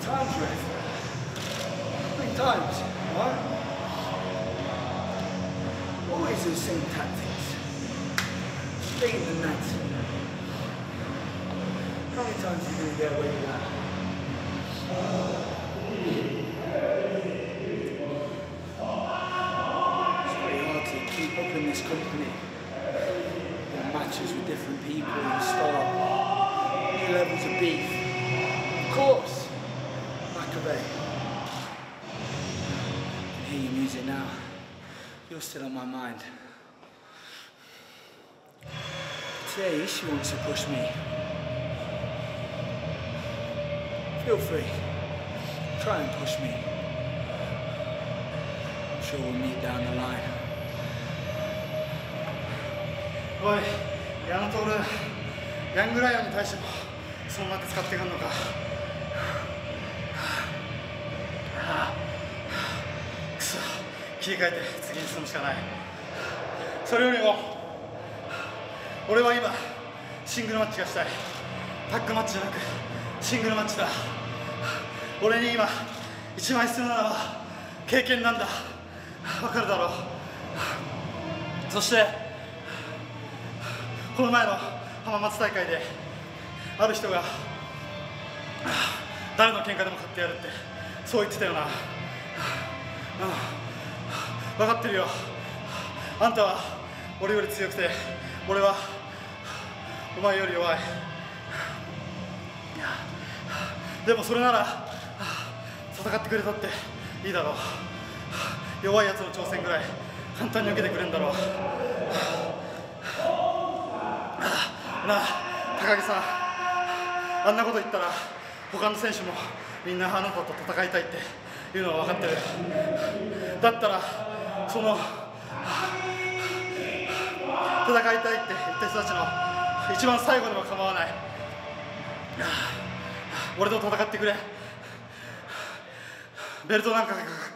times, Ref? How many times? Right? Always the same tactics. Beating the net. How many times are you going to get away with that? It's very hard to keep up in this company. Matches with different people and start new levels of beef. Of course, Maccabee. I can hear your music now. You're still on my mind. Today, she wants to push me. Feel free. Try and push me. I'm sure we'll meet down the line. おい、矢野徹、ヤングライオンに対してもそんな手使ってくんのか。くそ、切り替えて次に進むしかない。それよりも俺は今シングルマッチがしたい。タッグマッチじゃなくシングルマッチだ。俺に今一番必要なのは経験なんだ。わかるだろう。そしてこの前の浜松大会である人が誰の喧嘩でも勝ってやるってそう言ってたよな。分かってるよ。あんたは俺より強くて俺はお前より弱い。でもそれなら戦ってくれたっていいだろう。弱いやつの挑戦ぐらい簡単に受けてくれんだろう。なあ、高木さん、あんなこと言ったら他の選手もみんなあなたと戦いたいっていうのは分かってる。だったらその戦いたいって言った人たちの一番最後でも構わない。俺と戦ってくれ。ベルトなんか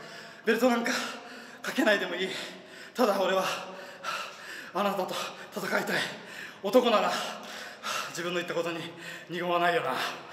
かけないでもいい。ただ俺はあなたと戦いたい。男なら自分の言ったことに二言はないよな。